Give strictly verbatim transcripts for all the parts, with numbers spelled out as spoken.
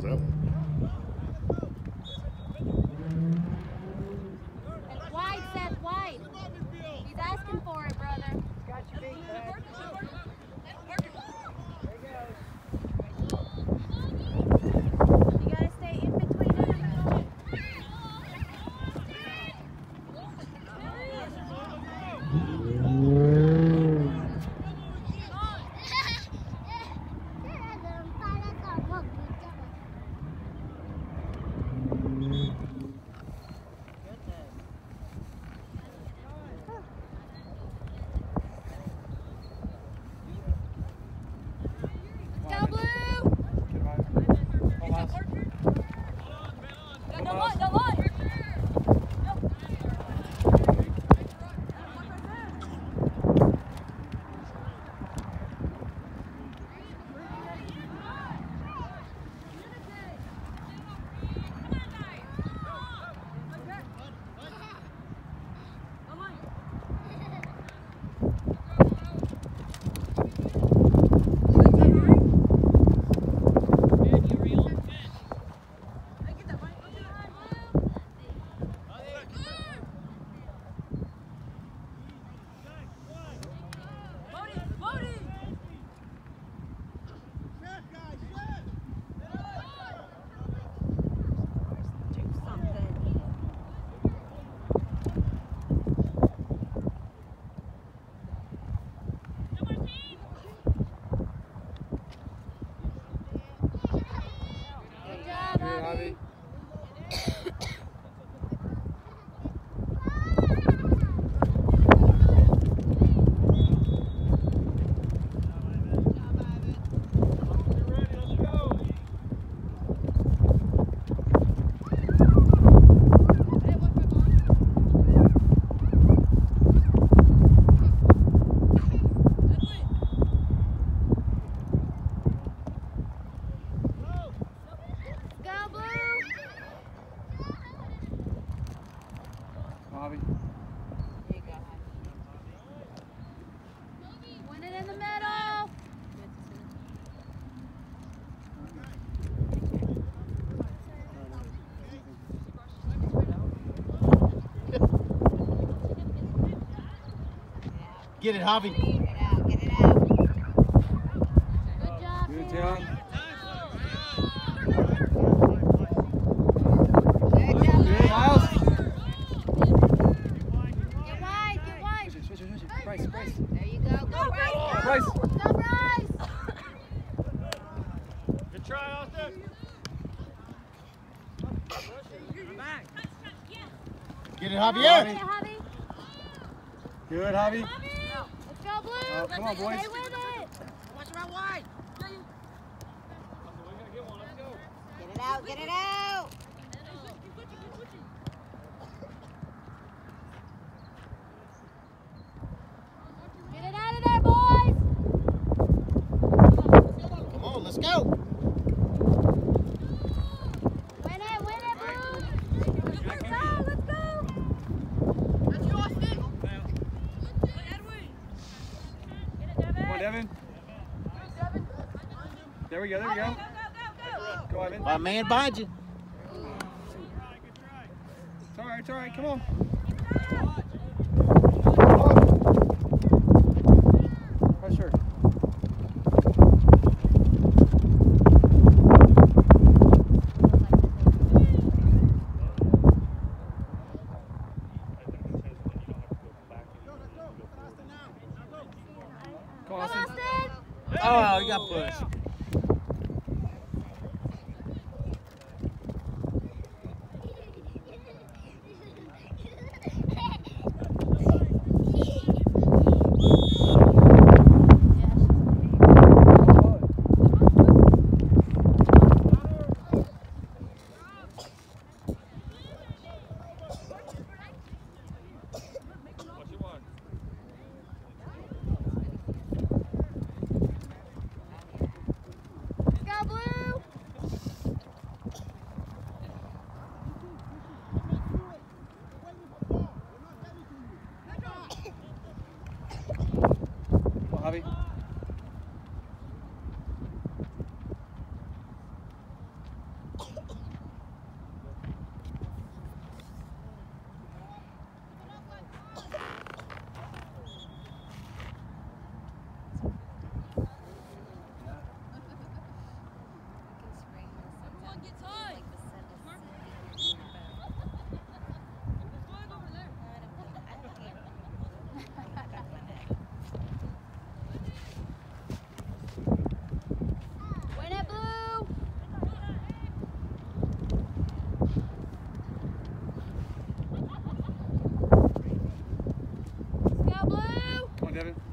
that one. Wide, Seth, wide. He's asking for it, brother. Got you beat, Brad. You gotta stay in between them. Bobby. There you go. Win it in the middle. Get it, Javi. Get it out, get it out. Good job, Good Taylor. job. Good job, Miles. Get wide, get wide. Switch it, switch it, switch it. Bryce, Bryce. There you go. Go, Bryce. Bryce. Go, Bryce. Good try, Austin. Get it, Get Javier. it, Javi. Good, Javi. Let's go, Blue. Oh, come on, boys. Stay with it. Watch around wide. Get it out, get it out. Get it out of there, boys. Come on, let's go. Win it, win it, Blue. Let's go, let's go. That's you, Austin. Come on, Devin. There we go, there we go. Go, Evan. My man behind you. It's all right, it's all right. Come on. Pressure. Come on, Austin. Oh, you got pushed. Win it, Blue! Let's go, Blue! Come on, Devin.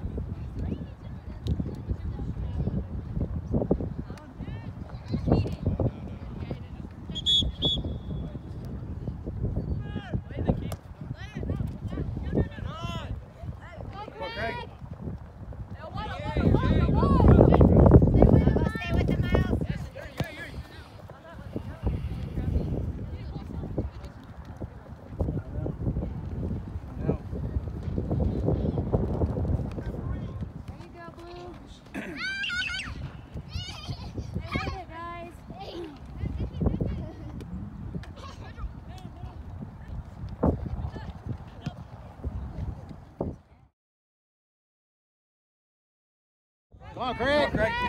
Come on, Craig. Come on, Craig.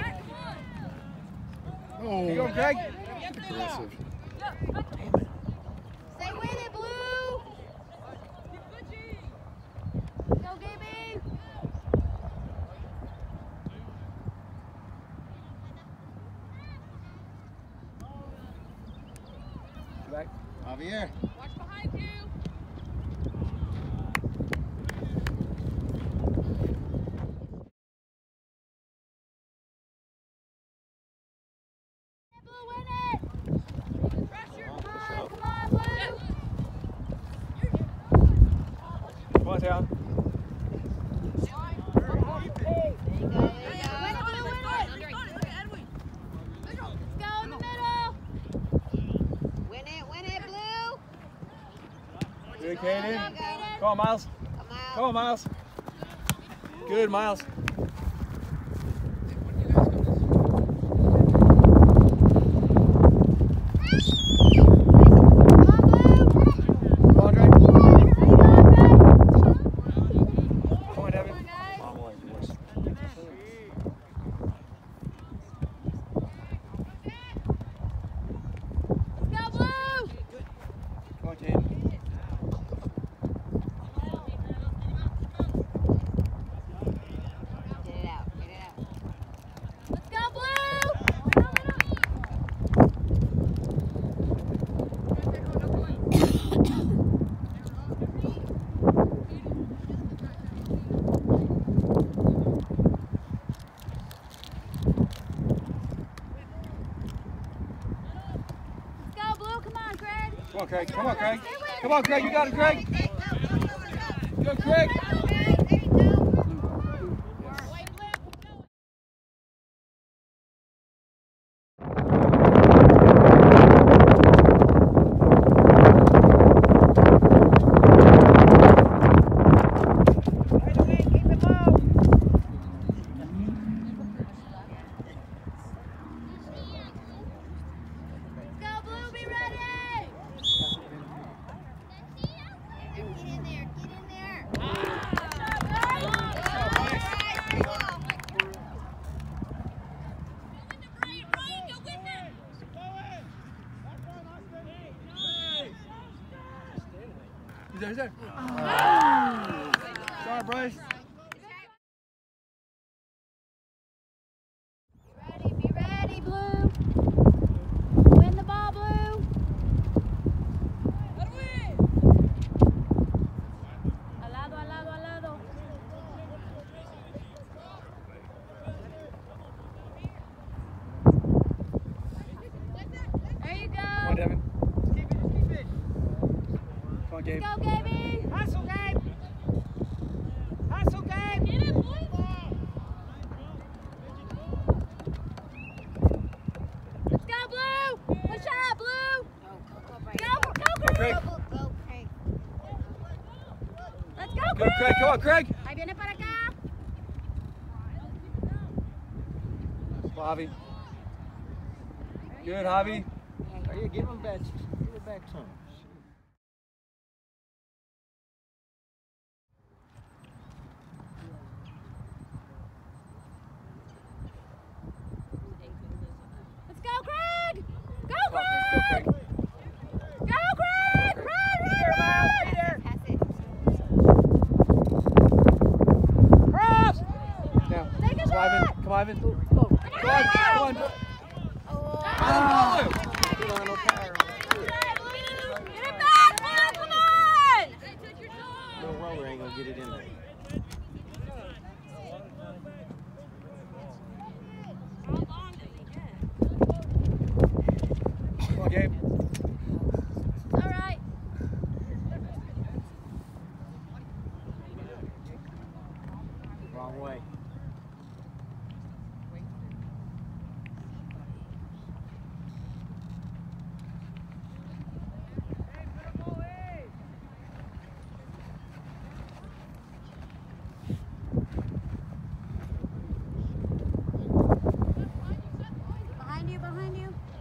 Oh. You going, Craig? Aggressive. Say win it, Blue! Go, Gaby! Back. Javier. Watch behind you. Blue, win it! Come on, come on, Blue! Come on, Taylor. Good, Kaden. Come on, Miles. Come on, Miles. Good, Miles. Come on, Drake. Come on, Devin. Go, Blue! Come on, Kaden. Let's go, Blue! Let's go, Blue! Come on, Craig! Come on, Craig. Come on, Craig. Come on, Craig. You got it, Craig. Go, Craig. Go, Blue! Be ready! Get in there! Get in there! He's there, he's there. Sorry, Bryce. Ready, be ready, Blue. Win the ball, Blue. Al lado, al lado, al lado. There you Come go. on, Devin. Keep it, just keep it. Come on, Gabe. Go, Gaby. Hustle, Gabe. Hustle, Gabe. Get it, boy. Let's go, Blue. One shot, Blue. Go, go, Go, Craig. Let's go, Go, Craig. Come on, Craig. Ahí viene para acá. Come on, Javi. Good, Javi. Oh, yeah, give him back. Give it back to him. Let's go, Craig. Go, Come on, Craig. Go, Craig. Go, Greg! Run, run, run! Pass it. Cross! Now, Take a come on, Ivan. shot! Come on, Ivan. Come on, come on. Oh. Ah. Get on, no power. Get it back, Will! Come on! Little roller ain't gonna get it in there. Come on, Gabe. All right. Wrong way. Behind you, behind you.